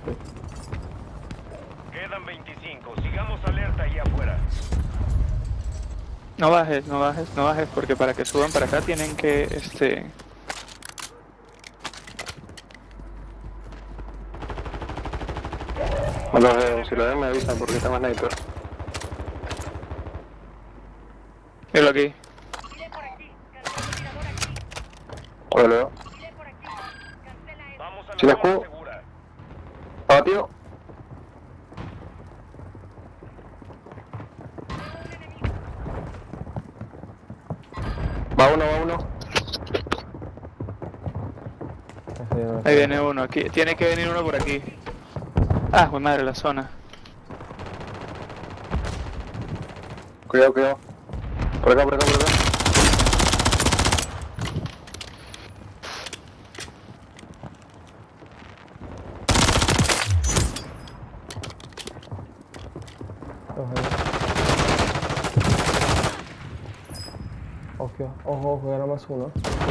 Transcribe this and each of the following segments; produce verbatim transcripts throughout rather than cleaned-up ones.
Quedan veinticinco. Sigamos alerta ahí afuera. No bajes, no bajes, no bajes, porque para que suban para acá tienen que, este... No lo veo, si lo ven me avisan porque está más sniper. Míralo aquí. Ahora lo veo. Vamos a la Si la zona juego. segura. Abatido. Va uno, va uno. Ahí viene uno, aquí. Tiene que venir uno por aquí. Ah, pues madre, la zona. Cuidado, cuidado. Por acá, por acá, por acá. Ojo, ojo, ojo, era más uno.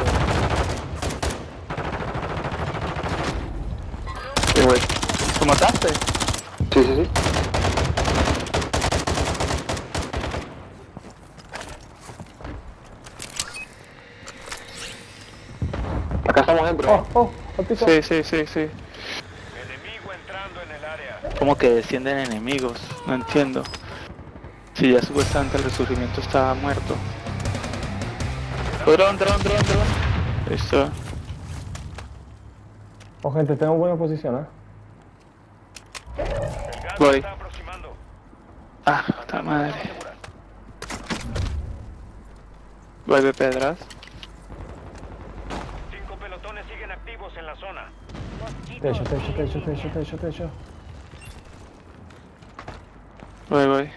Sí, güey. ¿Lo mataste? Sí, sí, sí. Acá estamos dentro. Oh, oh, al piso. Sí, sí, sí, sí. Enemigo entrando en el área. ¿Cómo que descienden enemigos? No entiendo. Si ya supuestamente el resurgimiento estaba muerto. Dron, dron, dron, dron. Listo. Oh, gente, tengo buena posición, ¿eh? El gas Voy. se está aproximando. Ah, puta madre. Voy de pedras. Cinco pelotones siguen activos en la zona. Techo, techo, techo, techo, techo, techo. Voy, voy.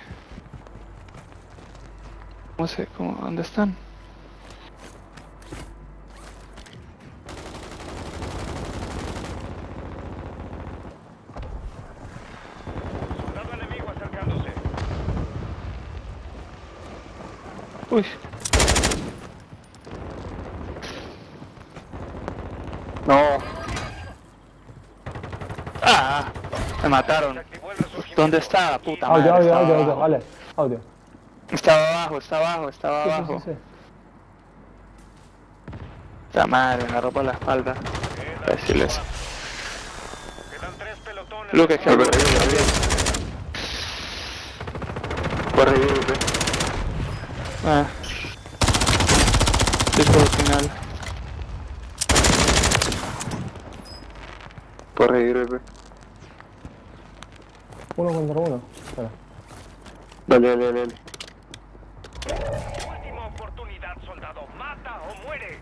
No sé, ¿cómo? ¿Dónde están? Soldado enemigo acercándose. Uy. No. Ah, me mataron. Se activó el resurgimiento. ¿Dónde estaba? Puta Audio, madre. audio, Estaba audio, audio, abajo. vale, audio. Estaba abajo, estaba abajo, estaba Sí, sí, abajo. sí, sí. Puta madre, me agarró por la espalda. Quedan Imbéciles. cuatro. Quedan tres pelotones. Luke, en que zona. Puedes revivir, güey. Ah. Disco final. Puedes revivir, güey. Uno contra uno. Espera. Dale, dale, dale. Última oportunidad, soldado. Mata o muere.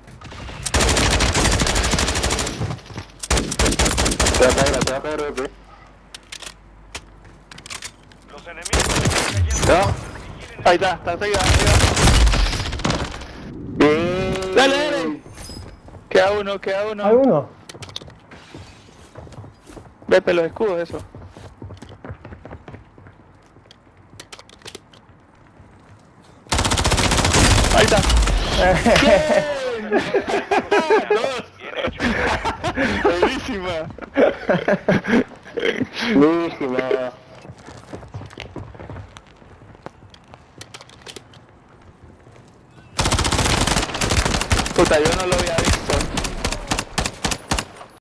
Te va a caer, te va a caer, güey. Los enemigos están cayendo. ¿Ya? Ahí está, está arriba, arriba. Bien. Dale, dale. Queda uno, queda uno. ¿Hay uno? Ve, los escudos, eso. Ahí está. Bien hecho. Buenísima. Buenísima.